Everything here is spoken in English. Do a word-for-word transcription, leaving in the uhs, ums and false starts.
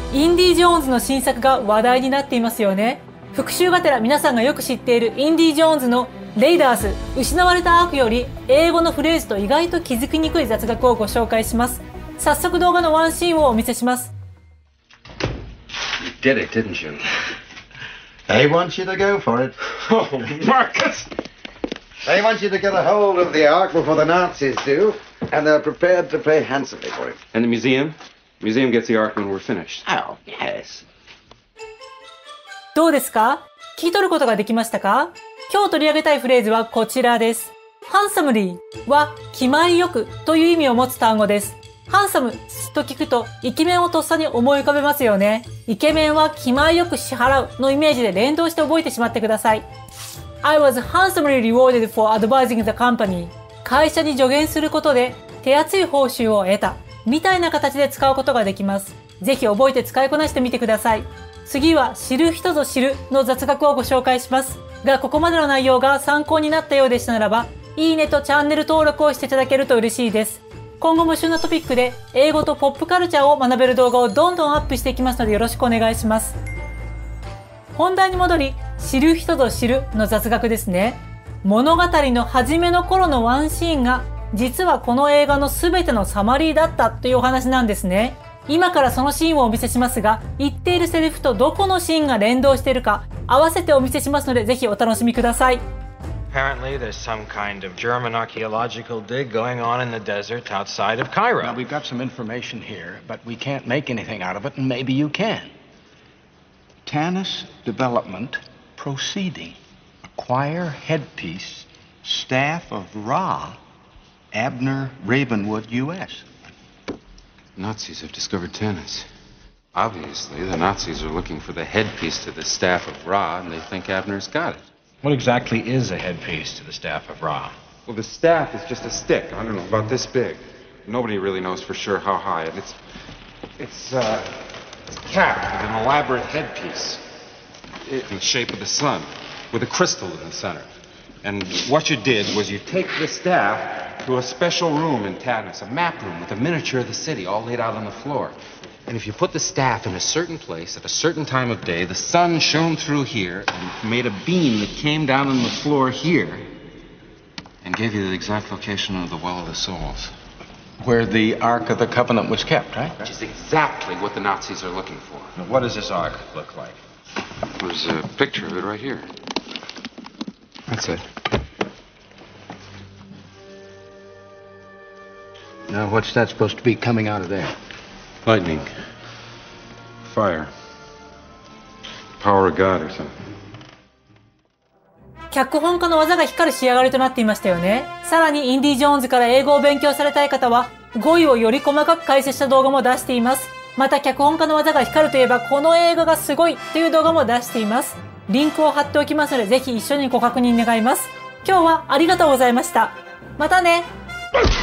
インディ・ジョーンズの新作が話題になっていますよね。復習がてら皆さんがよく知っているインディ・ジョーンズのレイダース、失われたアークより英語のフレーズと意外と気づきにくい雑学をご紹介します。早速動画のワンシーンをお見せします。 You did it, didn't you? They want you to go for it. Oh, Marcus! They want you to get a hold of the Ark before the Nazis do, and they're prepared to pay handsomely for it. And the museum? The museum gets the Ark when we're finished. Oh, yes. どうですか？聞き取ることができましたか？今日取り上げたいフレーズはこちらです。handsomely は気前よくという意味を持つ単語です。ハンサムと聞くとイケメンをとっさに思い浮かべますよね。イケメンは気前よく支払うのイメージで連動して覚えてしまってください。I was handsomely rewarded for advising the company. 会社に助言することで手厚い報酬を得た。みたいな形で使うことができます。ぜひ覚えて使いこなしてみてください。次は知る人ぞ知るの雑学をご紹介します。が、ここまでの内容が参考になったようでしたならば、いいねとチャンネル登録をしていただけると嬉しいです。今後も旬なトピックで英語とポップカルチャーを学べる動画をどんどんアップしていきますのでよろしくお願いします。本題に戻り、知る人ぞ知るの雑学ですね。物語の初めの頃のワンシーンが実はこの映画の全てのサマリーだったというお話なんですね。今からそのシーンをお見せしますが、言っているセリフとどこのシーンが連動しているか合わせてお見せしますのでぜひお楽しみください。 Apparently, there's some kind of German archaeological dig going on in the desert outside of Cairo. Well, we've got some information here, but we can't make anything out of it, and maybe you can. Tanis Development Proceeding. Acquire headpiece, staff of Ra, Abner Ravenwood, U S Nazis have discovered Tanis. Obviously, the Nazis are looking for the headpiece to the staff of Ra, and they think Abner's got it. What exactly is a headpiece to the staff of Ra? Well, the staff is just a stick. I don't know, about this big. Nobody really knows for sure how high. And it's, it's, uh, it's capped with an elaborate headpiece in the shape of the sun, with a crystal in the center. And what you did was you take the staff to a special room in Tanis, a map room with a miniature of the city all laid out on the floor. And if you put the staff in a certain place at a certain time of day, the sun shone through here and made a beam that came down on the floor here and gave you the exact location of the Well of the Souls. Where the Ark of the Covenant was kept, right? Which is exactly what the Nazis are looking for. Now, what does this Ark look like? There's a picture of it right here. That's it. Now, what's that supposed to be coming out of there? Lightning. Fire. Power of God or something. 脚本家の技が光る仕上がりとなっていましたよね。さらにインディ・ジョーンズから英語を勉強されたい方は語彙をより細かく解説した動画も出しています。また脚本家の技が光るといえばこの映画がすごいという動画も出しています。リンクを貼っておきますのでぜひ一緒にご確認願います。今日はありがとうございました。またね。